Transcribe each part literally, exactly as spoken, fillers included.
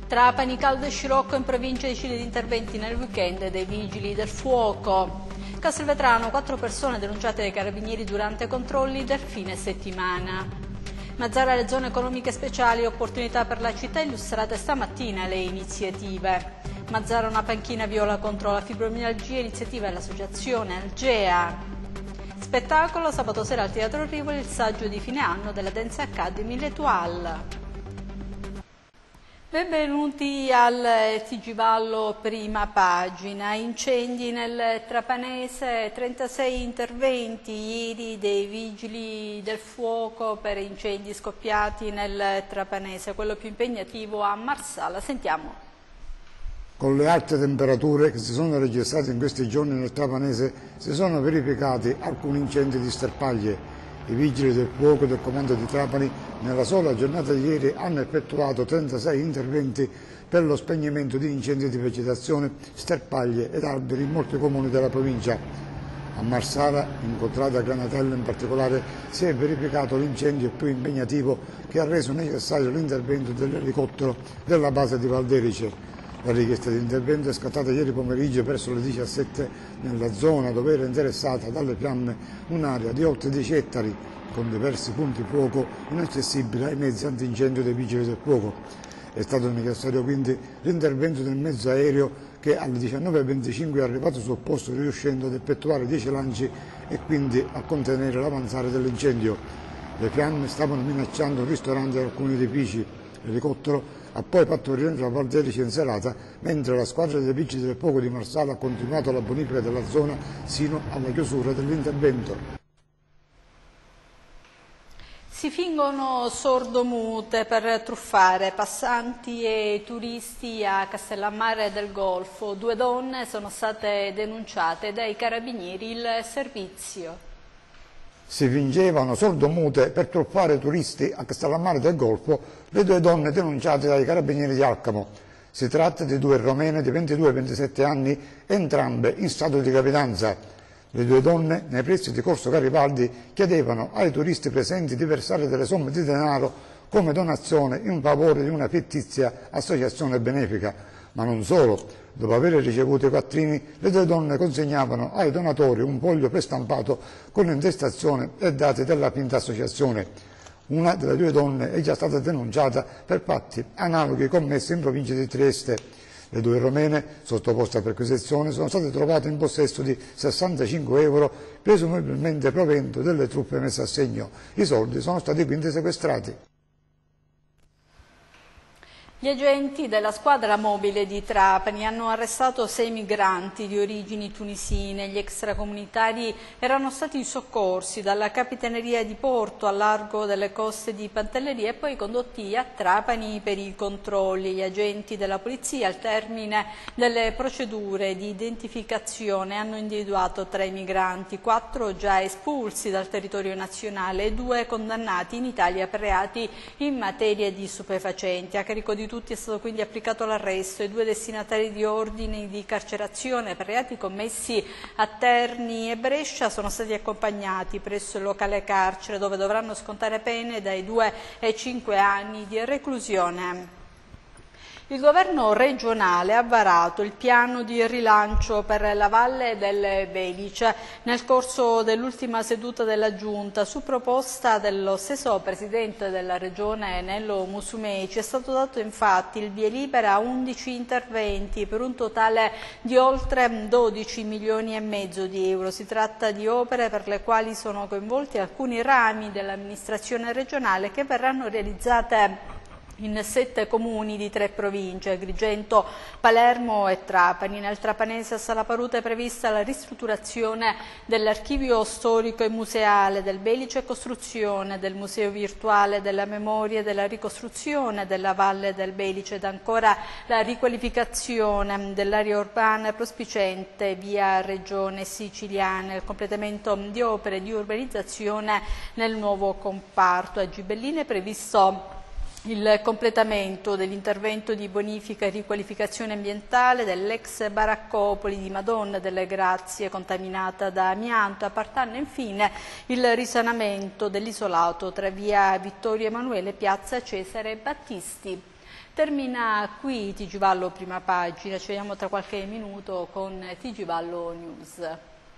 Trapani, Caldo e Scirocco in provincia decide di interventi nel weekend dei vigili del fuoco. Castelvetrano, quattro persone denunciate dai carabinieri durante controlli del fine settimana. Mazzara, le zone economiche speciali, opportunità per la città, illustrate stamattina le iniziative. Mazzara, una panchina viola contro la fibromialgia, iniziativa dell'associazione Algea. Spettacolo, sabato sera al Teatro Rivoli, il saggio di fine anno della Dance Academy L'Etoile. Benvenuti al T G Vallo prima pagina. Incendi nel Trapanese, trentasei interventi ieri dei vigili del fuoco per incendi scoppiati nel Trapanese, quello più impegnativo a Marsala. Sentiamo. Con le alte temperature che si sono registrate in questi giorni nel Trapanese si sono verificati alcuni incendi di sterpaglie. I vigili del fuoco del comando di Trapani nella sola giornata di ieri hanno effettuato trentasei interventi per lo spegnimento di incendi di vegetazione, sterpaglie ed alberi in molti comuni della provincia. A Marsala, in contrada Granatello in particolare, si è verificato l'incendio più impegnativo che ha reso necessario l'intervento dell'elicottero della base di Valderice. La richiesta di intervento è scattata ieri pomeriggio verso le diciassette nella zona dove era interessata dalle fiamme un'area di oltre dieci ettari con diversi punti fuoco inaccessibili ai mezzi antincendio dei vigili del fuoco. È stato necessario quindi l'intervento del mezzo aereo che alle diciannove e venticinque è arrivato sul posto riuscendo ad effettuare dieci lanci e quindi a contenere l'avanzare dell'incendio. Le fiamme stavano minacciando un ristorante e alcuni edifici. L'elicottero ha poi fatto rientro a Valderice in serata, mentre la squadra dei vigili del fuoco di Marsala ha continuato la bonifica della zona sino alla chiusura dell'intervento. Si fingono sordomute per truffare passanti e turisti a Castellammare del Golfo. Due donne sono state denunciate dai carabinieri. Il servizio. Si fingevano sordomute per truffare turisti a Castellammare del Golfo le due donne denunciate dai carabinieri di Alcamo. Si tratta di due romene di ventidue e ventisette anni, entrambe in stato di gravidanza. Le due donne, nei pressi di Corso Garibaldi, chiedevano ai turisti presenti di versare delle somme di denaro come donazione in favore di una fittizia associazione benefica. Ma non solo. Dopo aver ricevuto i quattrini, le due donne consegnavano ai donatori un foglio prestampato con l'intestazione e dati della finta associazione. Una delle due donne è già stata denunciata per fatti analoghi commessi in provincia di Trieste. Le due romene, sottoposte a perquisizione, sono state trovate in possesso di sessantacinque euro, presumibilmente provento delle truppe messe a segno. I soldi sono stati quindi sequestrati. Gli agenti della squadra mobile di Trapani hanno arrestato sei migranti di origini tunisine. Gli extracomunitari erano stati soccorsi dalla Capitaneria di Porto a largo delle coste di Pantelleria e poi condotti a Trapani per i controlli. Gli agenti della polizia, al termine delle procedure di identificazione, hanno individuato tre migranti, quattro già espulsi dal territorio nazionale e due condannati in Italia per reati in materia di stupefacenti. A carico di tutti è stato quindi applicato l'arresto e due destinatari di ordini di carcerazione per reati commessi a Terni e Brescia sono stati accompagnati presso il locale carcere dove dovranno scontare pene dai due ai cinque anni di reclusione. Il governo regionale ha varato il piano di rilancio per la Valle del Belice nel corso dell'ultima seduta della Giunta. Su proposta dello stesso Presidente della Regione Nello Musumeci è stato dato infatti il via libera a undici interventi per un totale di oltre dodici milioni e mezzo di euro. Si tratta di opere per le quali sono coinvolti alcuni rami dell'amministrazione regionale che verranno realizzate in sette comuni di tre province, Agrigento, Palermo e Trapani. Nel Trapanese a Salaparuta è prevista la ristrutturazione dell'archivio storico e museale del Belice e costruzione del museo virtuale della memoria e della ricostruzione della Valle del Belice ed ancora la riqualificazione dell'area urbana prospicente via Regione Siciliana, il completamento di opere di urbanizzazione nel nuovo comparto. A Gibellina è previsto il completamento dell'intervento di bonifica e riqualificazione ambientale dell'ex baraccopoli di Madonna delle Grazie contaminata da amianto. A Partanna infine il risanamento dell'isolato tra via Vittorio Emanuele e piazza Cesare Battisti. Termina qui T G Vallo prima pagina, ci vediamo tra qualche minuto con T G Vallo News.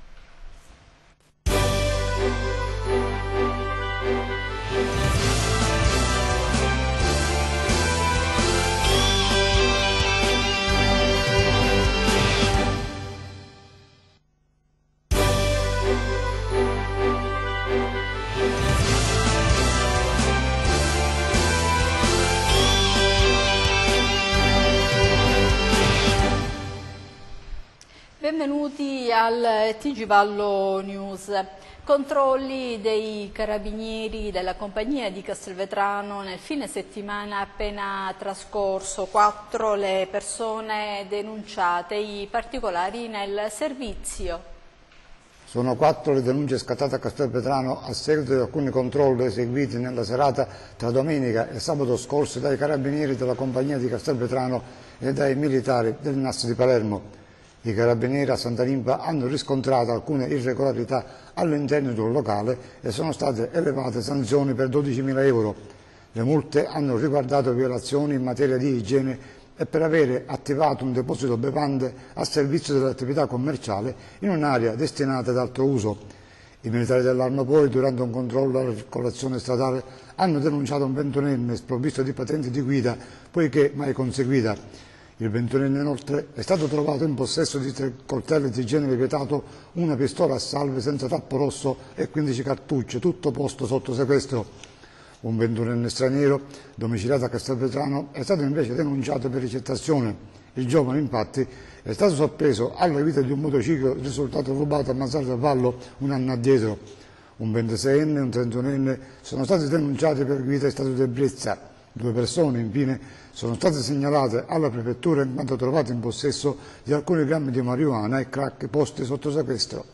Benvenuti al T G Vallo News. Controlli dei carabinieri della compagnia di Castelvetrano nel fine settimana appena trascorso. Quattro le persone denunciate, i particolari nel servizio. Sono quattro le denunce scattate a Castelvetrano a seguito di alcuni controlli eseguiti nella serata tra domenica e sabato scorso dai carabinieri della compagnia di Castelvetrano e dai militari del N A S di Palermo. I carabinieri a Santalimpa hanno riscontrato alcune irregolarità all'interno di un locale e sono state elevate sanzioni per dodicimila euro. Le multe hanno riguardato violazioni in materia di igiene e per avere attivato un deposito bevande a servizio dell'attività commerciale in un'area destinata ad altro uso. I militari dell'Arma poi, durante un controllo alla circolazione stradale, hanno denunciato un ventunenne sprovvisto di patente di guida poiché mai conseguita. Il ventunenne inoltre è stato trovato in possesso di tre coltelli di genere vietato, una pistola a salve senza tappo rosso e quindici cartucce, tutto posto sotto sequestro. Un ventunenne straniero, domiciliato a Castelvetrano, è stato invece denunciato per ricettazione. Il giovane, infatti, è stato soppeso alla guida di un motociclo risultato rubato a Mazzara del Vallo un anno addietro. Un ventiseienne e un trentunenne sono stati denunciati per guida in stato di ebbrezza. Due persone, infine, sono state segnalate alla prefettura in quanto trovate in possesso di alcuni grammi di marijuana e crack posti sotto sequestro.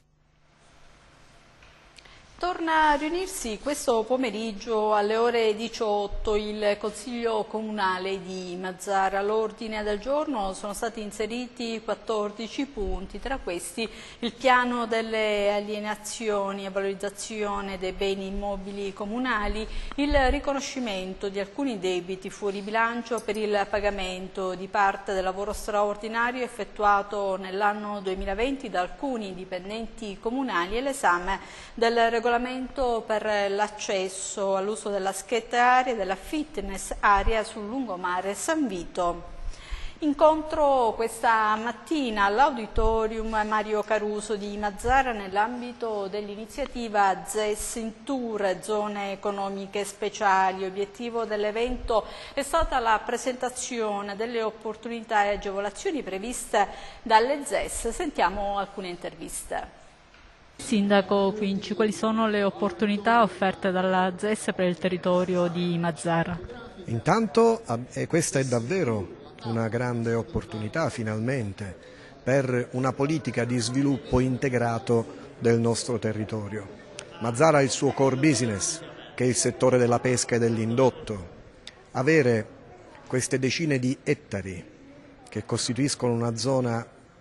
Torna a riunirsi questo pomeriggio alle ore diciotto il Consiglio Comunale di Mazzara. All'ordine del giorno sono stati inseriti quattordici punti, tra questi il piano delle alienazioni e valorizzazione dei beni immobili comunali, il riconoscimento di alcuni debiti fuori bilancio per il pagamento di parte del lavoro straordinario effettuato nell'anno duemilaventi da alcuni dipendenti comunali e l'esame del regolamento regolamento per l'accesso all'uso della skate area e della fitness area sul lungomare San Vito. Incontro questa mattina all'Auditorium Mario Caruso di Mazzara nell'ambito dell'iniziativa Z E S in Tour, zone economiche speciali. Obiettivo dell'evento è stata la presentazione delle opportunità e agevolazioni previste dalle Z E S. Sentiamo alcune interviste. Sindaco Quinci, quali sono le opportunità offerte dalla Z E S per il territorio di Mazzara? Intanto eh, questa è davvero una grande opportunità finalmente per una politica di sviluppo integrato del nostro territorio. Mazzara ha il suo core business, che è il settore della pesca e dell'indotto. Avere queste decine di ettari che costituiscono una zona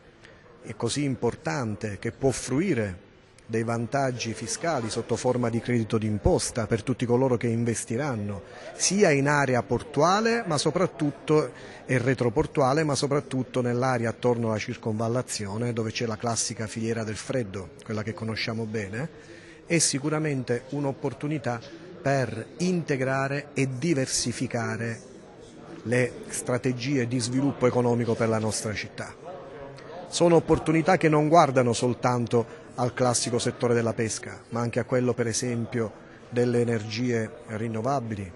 così importante che può fruire dei vantaggi fiscali sotto forma di credito d'imposta per tutti coloro che investiranno sia in area portuale ma soprattutto e retroportuale, ma soprattutto nell'area attorno alla circonvallazione dove c'è la classica filiera del freddo, quella che conosciamo bene, è sicuramente un'opportunità per integrare e diversificare le strategie di sviluppo economico per la nostra città. Sono opportunità che non guardano soltanto al classico settore della pesca, ma anche a quello per esempio delle energie rinnovabili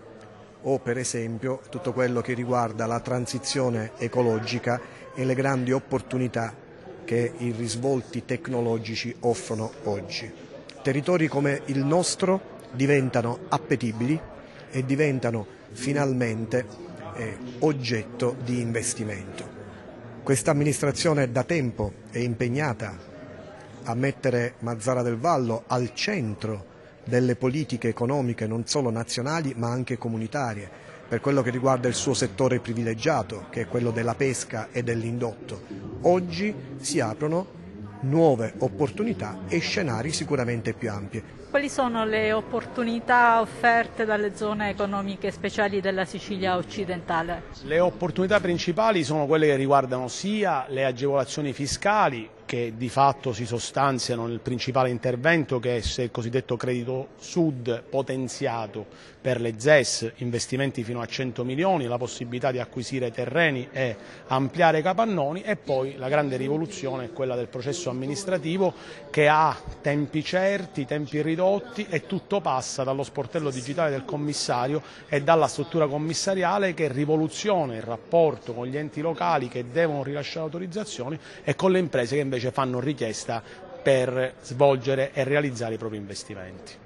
o per esempio tutto quello che riguarda la transizione ecologica e le grandi opportunità che i risvolti tecnologici offrono oggi. Territori come il nostro diventano appetibili e diventano finalmente eh, oggetto di investimento. Questa amministrazione da tempo è impegnata a mettere Mazzara del Vallo al centro delle politiche economiche non solo nazionali ma anche comunitarie, per quello che riguarda il suo settore privilegiato, che è quello della pesca e dell'indotto. Oggi si aprono nuove opportunità e scenari sicuramente più ampi. Quali sono le opportunità offerte dalle zone economiche speciali della Sicilia occidentale? Le opportunità principali sono quelle che riguardano sia le agevolazioni fiscali, che di fatto si sostanziano nel principale intervento che è il cosiddetto credito Sud potenziato per le Z E S, investimenti fino a cento milioni, la possibilità di acquisire terreni e ampliare capannoni, e poi la grande rivoluzione è quella del processo amministrativo che ha tempi certi, tempi ridotti, e tutto passa dallo sportello digitale del commissario e dalla struttura commissariale, che rivoluziona il rapporto con gli enti locali che devono rilasciare autorizzazioni e con le imprese che invece fanno richiesta per svolgere e realizzare i propri investimenti.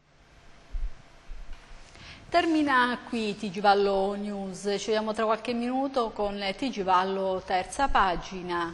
Termina qui T G Vallo News, ci vediamo tra qualche minuto con T G Vallo terza pagina.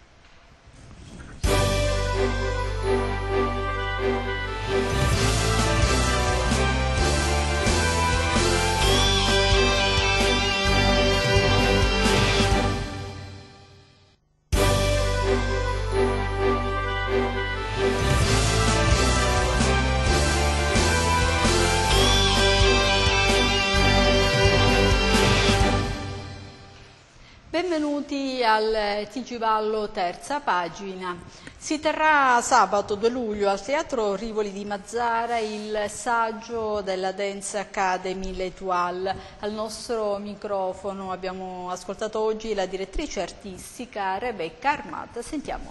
Benvenuti al T G Vallo terza pagina. Si terrà sabato due luglio al Teatro Rivoli di Mazara il saggio della Dance Academy L'Etoile. Al nostro microfono abbiamo ascoltato oggi la direttrice artistica Rebecca Armata. Sentiamo.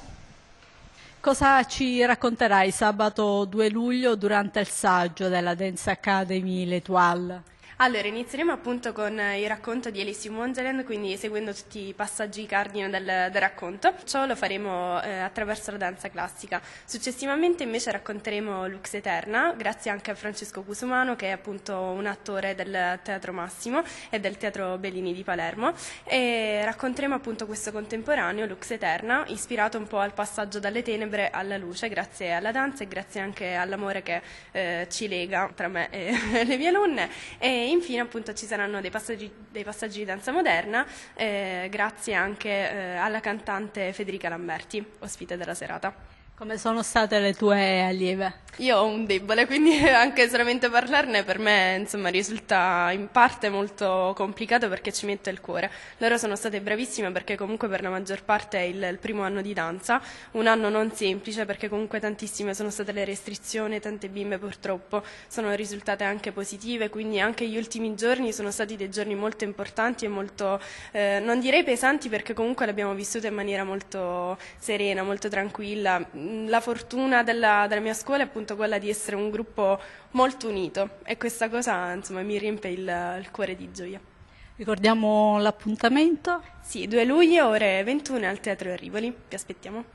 Cosa ci racconterai sabato due luglio durante il saggio della Dance Academy L'Etoile? Allora, inizieremo appunto con il racconto di Alice in Wonderland, quindi seguendo tutti i passaggi cardine del, del racconto. Ciò lo faremo eh, attraverso la danza classica. Successivamente invece racconteremo Lux Eterna, grazie anche a Francesco Cusumano, che è appunto un attore del Teatro Massimo e del Teatro Bellini di Palermo, e racconteremo appunto questo contemporaneo, Lux Eterna, ispirato un po' al passaggio dalle tenebre alla luce, grazie alla danza e grazie anche all'amore che eh, ci lega tra me e le mie alunne. E E infine appunto ci saranno dei passaggi, dei passaggi di danza moderna, eh, grazie anche eh, alla cantante Federica Lamberti, ospite della serata. Come sono state le tue allieve? Io ho un debole, quindi anche solamente parlarne per me insomma risulta in parte molto complicato perché ci mette il cuore. Loro sono state bravissime perché comunque per la maggior parte è il, il primo anno di danza, un anno non semplice perché comunque tantissime sono state le restrizioni, tante bimbe purtroppo sono risultate anche positive, quindi anche gli ultimi giorni sono stati dei giorni molto importanti e molto, eh, non direi pesanti perché comunque l'abbiamo vissuta in maniera molto serena, molto tranquilla. La fortuna della, della mia scuola è appunto quella di essere un gruppo molto unito e questa cosa insomma mi riempie il, il cuore di gioia. Ricordiamo l'appuntamento? Sì, due luglio ore ventuno al Teatro Rivoli, vi aspettiamo.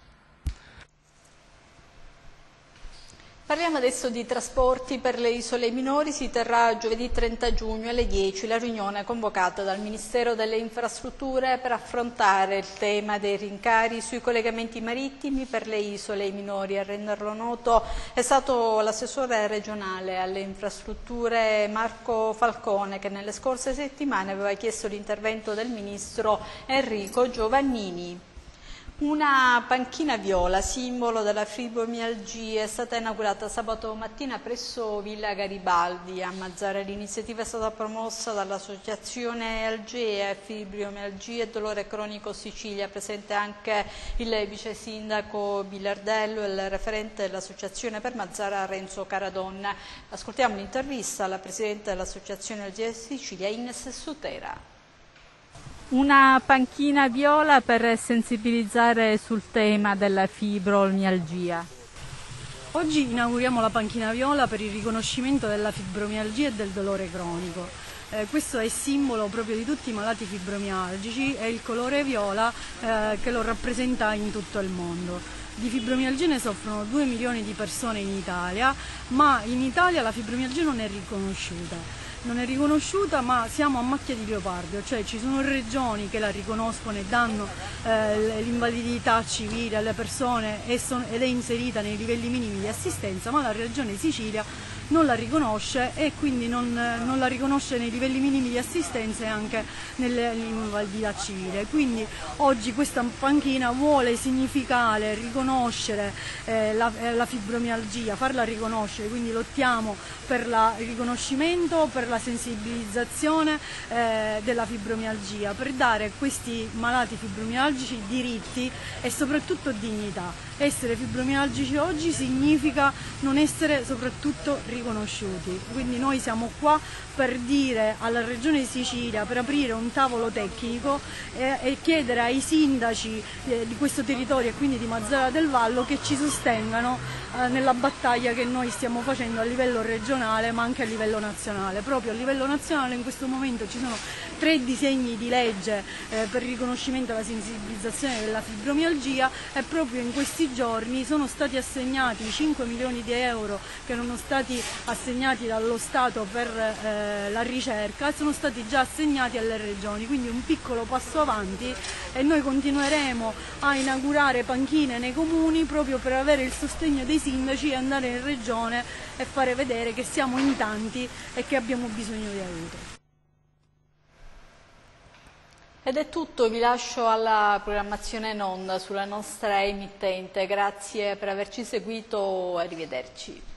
Parliamo adesso di trasporti per le isole minori. Si terrà giovedì trenta giugno alle dieci la riunione convocata dal Ministero delle Infrastrutture per affrontare il tema dei rincari sui collegamenti marittimi per le isole minori. A renderlo noto è stato l'assessore regionale alle infrastrutture Marco Falcone, che nelle scorse settimane aveva chiesto l'intervento del ministro Enrico Giovannini. Una panchina viola, simbolo della fibromialgia, è stata inaugurata sabato mattina presso Villa Garibaldi a Mazara. L'iniziativa è stata promossa dall'associazione Algea, Fibromialgia e Dolore Cronico Sicilia, presente anche il vice sindaco Bilardello e il referente dell'associazione per Mazara Renzo Caradon. Ascoltiamo l'intervista alla presidente dell'associazione Algea Sicilia, Ines Sutera. Una panchina viola per sensibilizzare sul tema della fibromialgia. Oggi inauguriamo la panchina viola per il riconoscimento della fibromialgia e del dolore cronico. Eh, questo è il simbolo proprio di tutti i malati fibromialgici e il colore viola eh, che lo rappresenta in tutto il mondo. Di fibromialgia ne soffrono due milioni di persone in Italia, ma in Italia la fibromialgia non è riconosciuta. Non è riconosciuta, ma siamo a macchia di leopardo, cioè ci sono regioni che la riconoscono e danno eh, l'invalidità civile alle persone e son, ed è inserita nei livelli minimi di assistenza, ma la regione Sicilia non la riconosce e quindi non, non la riconosce nei livelli minimi di assistenza e anche nell'invalidità civile. Quindi oggi questa panchina vuole significare, riconoscere eh, la, eh, la fibromialgia, farla riconoscere, quindi lottiamo per la, il riconoscimento, per la sensibilizzazione eh, della fibromialgia, per dare a questi malati fibromialgici diritti e soprattutto dignità. Essere fibromialgici oggi significa non essere soprattutto riconosciuti, quindi noi siamo qua per dire alla Regione di Sicilia, per aprire un tavolo tecnico e, e chiedere ai sindaci eh, di questo territorio e quindi di Mazara del Vallo che ci sostengano eh, nella battaglia che noi stiamo facendo a livello regionale ma anche a livello nazionale. Proprio a livello nazionale in questo momento ci sono tre disegni di legge eh, per il riconoscimento e la sensibilizzazione della fibromialgia e proprio in questi giorni sono stati assegnati cinque milioni di euro che erano stati assegnati dallo Stato per eh, la ricerca, sono stati già assegnati alle regioni, quindi un piccolo passo avanti e noi continueremo a inaugurare panchine nei comuni proprio per avere il sostegno dei sindaci e andare in regione e fare vedere che siamo in tanti e che abbiamo bisogno di aiuto. Ed è tutto, vi lascio alla programmazione in onda sulla nostra emittente, grazie per averci seguito, arrivederci.